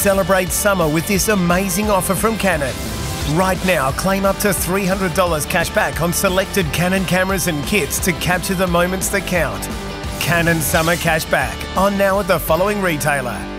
Celebrate summer with this amazing offer from Canon. Right now, claim up to $300 cash back on selected Canon cameras and kits to capture the moments that count. Canon Summer Cashback, on now at the following retailer: